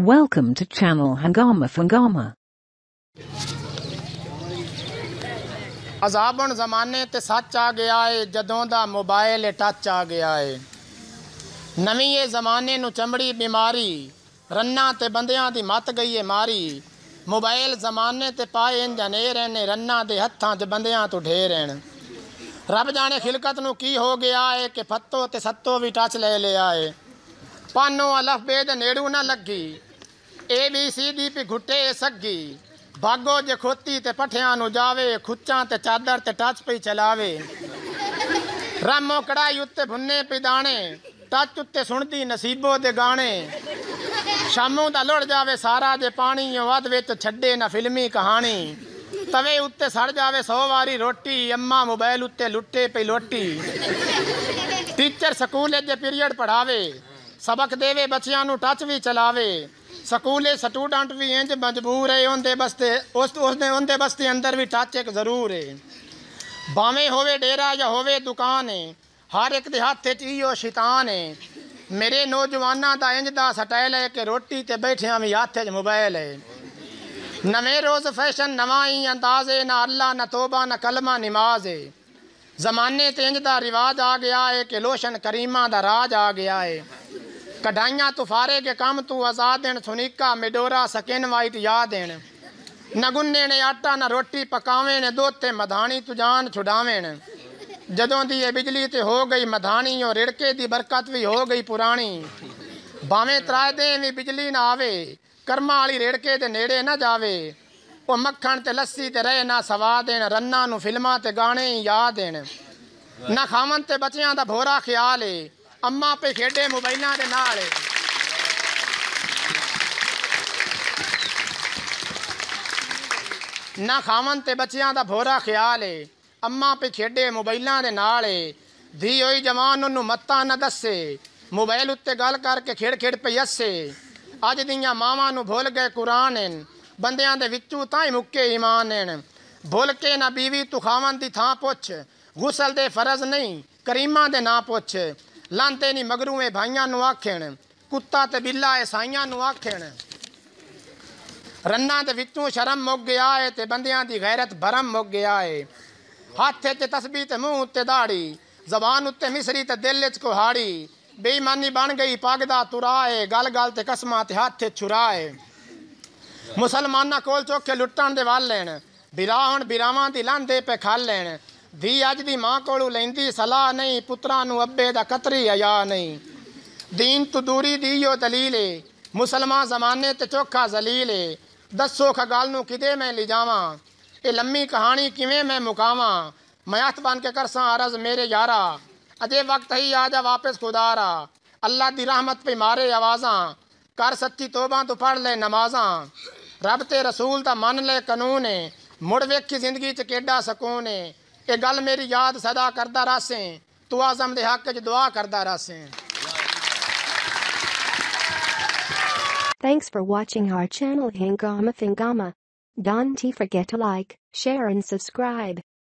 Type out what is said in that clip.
Welcome to channel Hangama Fangama. अजाबन ज़माने ते सच आ गया है जदों दा मोबाइल टच आ गया है। नवीं ये ज़माने नू चमड़ी बीमारी रन्ना ते बंदियां दी मत गई है मारी। मोबाइल ज़माने ते पाए इन जनेर ने रन्ना दे हत्थां च बंदियां तो ढेर हैं। रब जाने खिलकत नू की हो गया है कि फत्तो ते सत्तो भी टच ले लिया है। पानो अलफ बेद नेड़ू ना लगी ABC दी पी घुटे सगी। भागो जे खोती ते पठियां नू जावे खुच्चां ते चादर ते टच पई चलावे। रामो कड़ाई उत्ते भुन्ने पी दाने टच उत्ते सुनदी नसीबो दे गाने। शामों दा लुढ़ जावे सारा जे पानी वध विच छड्डे ना फिल्मी कहानी। तवे उत्ते सड़ जावे 100 वारी रोटी अम्मा मोबाइल उत्ते लुट्टे पई लोटी। टीचर स्कूल जे पीरियड पढ़ावे सबक देवे बच्चियां नू टच भी चलावे। स्कूले स्टूडेंट भी इंज मजबूर है उनके बस्ते अंदर भी टच एक जरूर है। भावें होवे डेरा या होवे दुकान है हर एक दे हाथ च इहो शैतान है। मेरे नौजवाना दा इंज दा स्टाइल है कि रोटी ते बैठिया भी हाथ च मोबाइल है। नवे रोज़ फैशन नवा ही अंदाज है ना अल्लाह ना तोबा ना कलमा नमाज है। ज़माने ते इंज दा रिवाज आ गया है कि लोशन करीमा दा राज आ गया है। कढ़ाइयाँ तुफारे के काम तू आज़ाद देन सुनीका मिडोरा सकिन वाइट याद देन। न गुन्ने ने आटा न रोटी पकावे ने दोते मधानी तू जान छुड़ावेन। जदों दी ये बिजली ते हो गई मधानी और रिड़के दी बरकत भी हो गई पुरानी। भावें त्राए दें भी बिजली ना आवे कर्मा वाली रिड़के दे नेड़े ना जावे। ओ मक्खण ते लस्सी ते रहे ना सवा देन रन्ना नू फिल्मां ते गाने याद देन। ना खावन ते बच्चियां दा भोरा ख्याल है अम्मा पे खेडे मोबाइलों के नाल। ना खावन ते बच्चियां दा भोरा ख्याल है अम्मा पे खेडे मोबाइलों के नाल। धी होई जवान उन्नू मत्ता न दसे मोबाइल उत्ते गल करके खेड़ खेड़ पे हसे। अज दियां मावां नू भुल गए कुरान हैं बंदियां दे विचू ताई मुक्के ईमान हैं। भुल के ना बीवी तू खावन दी थां पुछ गुसल दे फरज नहीं करीमा दे ना पुछ। लांते नी मगरूए भाइयां नू आखेण कुत्ता ते बिल्ला ईसाइयां नू आखेण। रन्ना दे विचों शर्म मुक गया है ते बंदियां दी गैरत भरम मुक गया है। हाथ च तस्बीह ते मुंह उत्ते दाड़ी जबान उत्ते मिसरी ते दिल च कुहाड़ी। बेईमानी बन गई पग दा तुरा है गल गल ते कसमां ते हाथ छुरा है। मुसलमाना कोल चोखे लुट्टण दे वाल लैन बिरा हुण बिरावां दी लांदे पे खल लैन। धी अज दी मां कोलू लैंदी सलाह नहीं पुत्रा नू अब्बे दा कतरी हया नहीं। दीन तू दूरी दी यो दलील है मुसलमान जमाने ते चोखा जलील है। दसो खगाल नू किदे मैं ले जावां ये लम्मी कहानी किवें मैं मुकावां। मैं हथ बन के करसां अरज मेरे यारा अजे वक्त ही आ जा वापस खुदारा। अल्लाह दी रहमत पे मारे आवाज़ां कर सच्ची तोबा तो पढ़ ले नमाज़ां। रब ते रसूल दा मन ले कानून है मुड़ वेखी जिंदगी च केडा सकून है। ये गल मेरी याद सदा करदा रसें तू आज़म दे हक च दुआ करदा रसें। Thanks for watching our channel Hangama Fangama. Don't forget to like, share and subscribe.